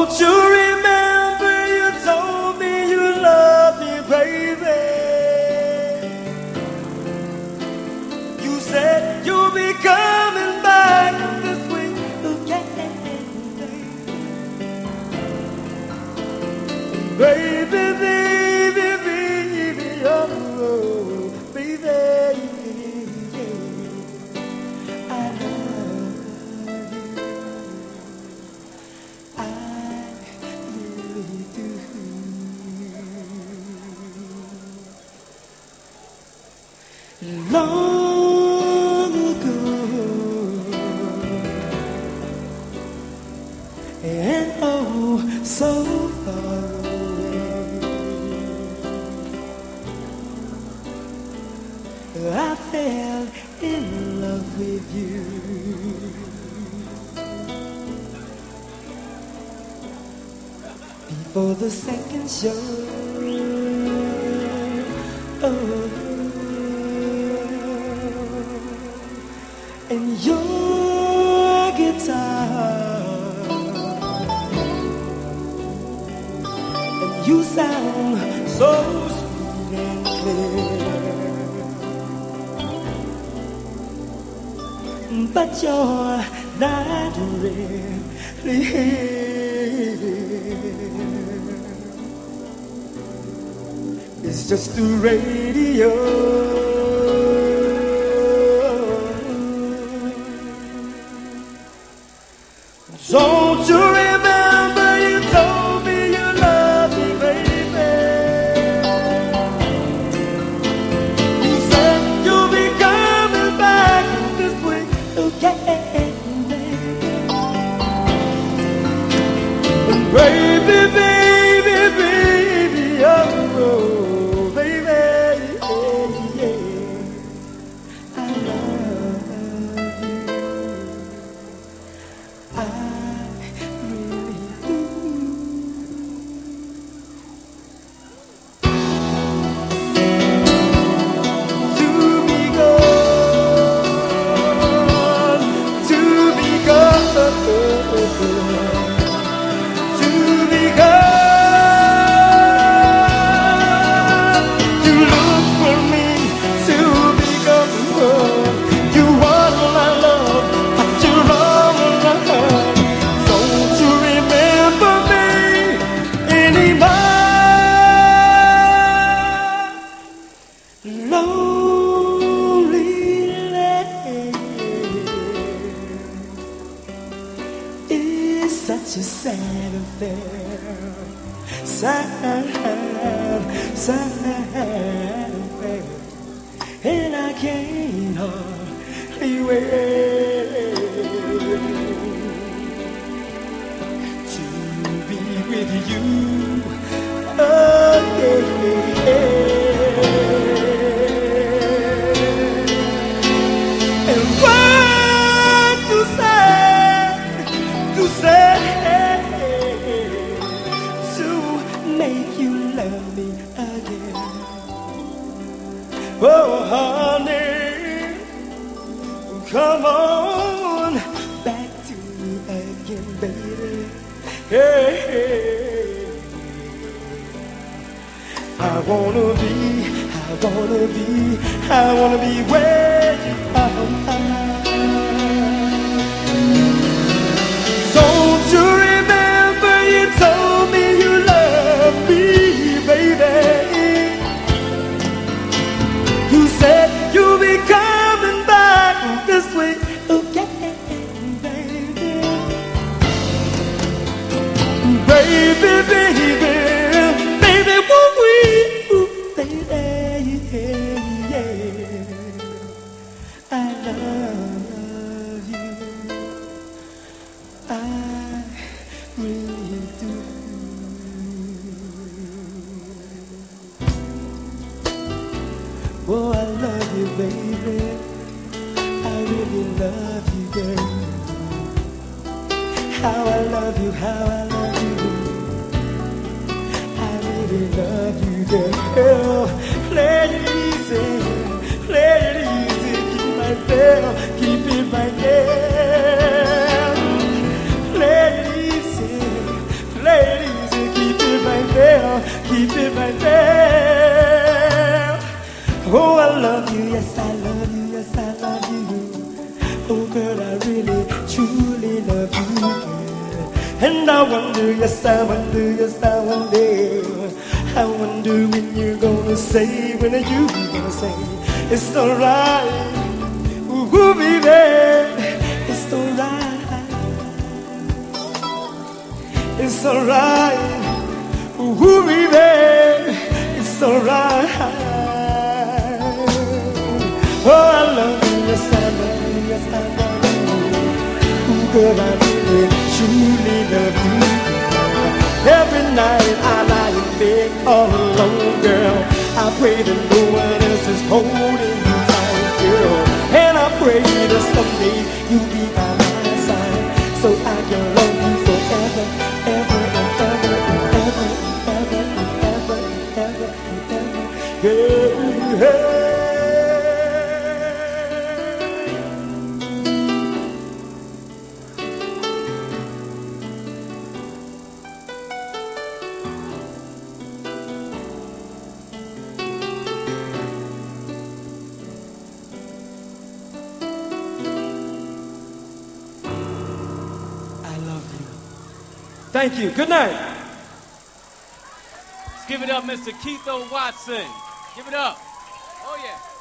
Don't you remember you told me you loved me, baby? You said you'll be coming back this week again, baby, baby, baby, oh, baby, I love you, I really do. Long ago, and oh, so far away, I fell in love with you. Before the second show, oh, and your guitar, and you sound so sweet and clear, but you're not really here. It's just the radio. Don't you remember you told me you love me, baby? You said you'll be coming back this week again, and baby, baby, baby, oh, baby, yeah, I love you, I really do. To be gone, to be gone, to be gone. You look for me to be gone. You want my love, but you're all alone. Don't you remember me anymore? Lonely is such a sad affair. Sad, sad affair. And I can't hardly wait to be with you again. And what to say to make you love me again. Oh, honey, come on back to me again, baby. Hey, hey. I wanna be where you are. Don't you remember you told me you love me, baby? You said you'll be coming back this week again, baby. Baby, baby, baby, won't we, baby, yeah. I love you, I really do. Oh, I love you, baby, I really love you, girl. How I love you, how I love you, I really love you, girl. Let it easy, keep my bell, keep it right there. Let it easy, I love you, yes I love you, yes I love you. Oh girl, I really, truly love you, girl. And I wonder, yes I wonder, yes I wonder. I wonder when you're gonna say, when are you gonna say, it's alright, ooh baby, it's alright, it's alright, ooh baby, it's alright. Oh, I love you, yes I love you, yes I love you. Ooh, girl, I really, truly love you. Every night I lie in bed all alone, girl. I pray that no one else is holding you tight, girl. And I pray that someday you'll be by my side, so I can love you forever, ever and ever and ever and ever and ever and ever and ever. Hey, hey. Thank you. Good night. Let's give it up, Mr. Keith O. Watson. Give it up. Oh, yeah.